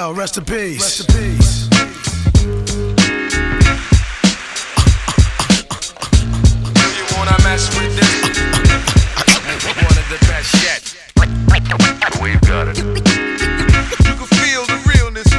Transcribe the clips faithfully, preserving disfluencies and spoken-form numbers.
Yo, rest in peace. Rest in peace. You wanna mess with this? One of the best yet. We've got it. You can feel the realness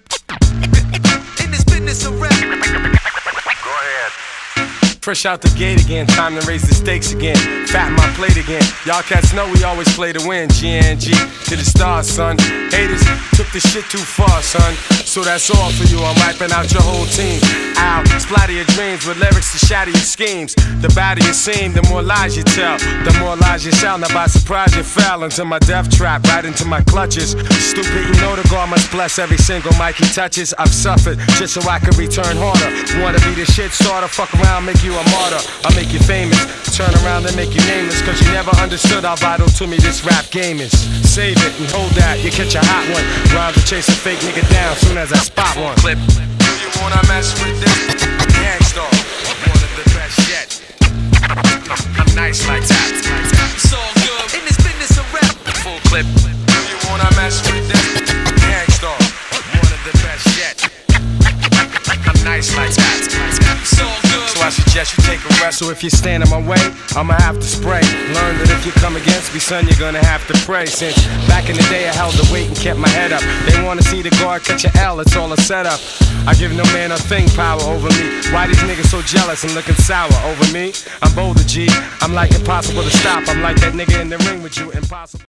in this business of rap. Go ahead. Fresh out the gate again, time to raise the stakes again. Fatten my plate again. Y'all cats know we always play to win. G N G to the stars, son. Haters took the shit too far, son. So that's all for you. I'm wiping out your whole team. Ow, splatter your dreams with lyrics to shatter your schemes. The badder you seem, the more lies you tell. The more lies you shall. Now by surprise you fell into my death trap, right into my clutches. Stupid, you know the God must bless every single mic he touches. I've suffered just so I can return harder. Wanna be the shit starter? Fuck around, make you a martyr. I'll make you famous. Turn around and make you nameless. Cause you never understood how vital to me this rap game is. Save it and hold that, you catch a hot one. Rhyme to chase a fake nigga down soon as I spot one. Clip. Do you wanna mess with this? Gangstar, one of the best yet. I'm nice like that. It's all good in this business of rap. Full clip. Do you wanna mess with this? Gangstar, one of the best yet. I'm nice like that. It's all good. So I suggest you take a rest. So if you stand in my way, I'ma have to spray. Learn that if you come against me, son, you're gonna have to pray. Since back in the day I held the weight and kept my head up. They wanna see the guard catch a L, it's all a setup. I give no man a thing power over me. Why these niggas so jealous and looking sour over me? I'm bolder, G. I'm like impossible to stop. I'm like that nigga in the ring with you, impossible.